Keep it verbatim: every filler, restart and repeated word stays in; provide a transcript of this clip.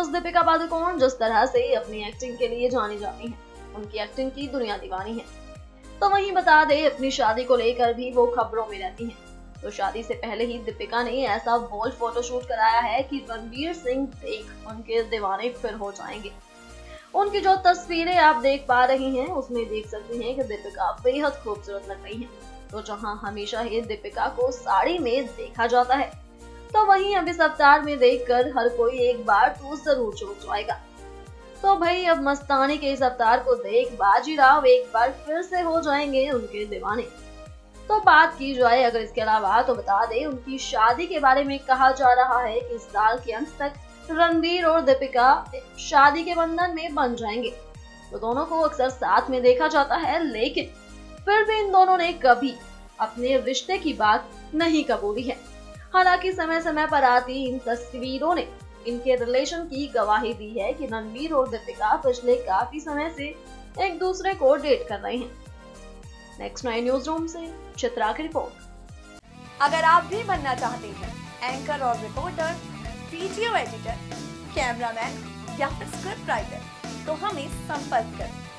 Actress Deepika Padukone जिस तरह से अपनी एक्टिंग के लिए जानी जाती हैं, उनकी एक्टिंग की दुनिया दीवानी है। तो वहीं बता दें, अपनी शादी को लेकर भी वो खबरों में रहती हैं। तो शादी से पहले ही दीपिका ने ऐसा बोल्ड फोटोशूट कराया है कि रणवीर सिंह देख उनके दीवाने फिर हो जाएंगे। उनकी जो तस्वीरें आप देख पा रही हैं, उसमें देख सकते हैं कि दीपिका बेहद खूबसूरत लग रही हैं। तो जहां हमेशा ही दीपिका को साड़ी में देखा जाता है, तो वहीं अब इस अवतार में देखकर हर कोई एक बार तो जरूर चौंक जाएगा। तो भाई अब मस्तानी के इस अवतार को देख बाजीराव एक बार फिर से हो जाएंगे उनके दीवाने। तो बात की जाए अगर इसके अलावा, तो बता दें उनकी शादी के बारे में कहा जा रहा है कि इस साल के अंत तक रणवीर और दीपिका शादी के बंधन में बन जाएंगे। तो दोनों को अक्सर साथ में देखा जाता है, लेकिन फिर भी इन दोनों ने कभी अपने रिश्ते की बात नहीं कबूली है। हालांकि समय समय पर आती इन तस्वीरों ने इनके रिलेशन की गवाही दी है कि रणवीर और दीपिका पिछले काफी समय से एक दूसरे को डेट कर रहे हैं। नेक्स्ट नाइन न्यूज रूम से चित्रा की रिपोर्ट। अगर आप भी बनना चाहते हैं एंकर और रिपोर्टर, वीडियो एडिटर, कैमरामैन या फिर स्क्रिप्ट राइटर, तो हमें संपर्क करें।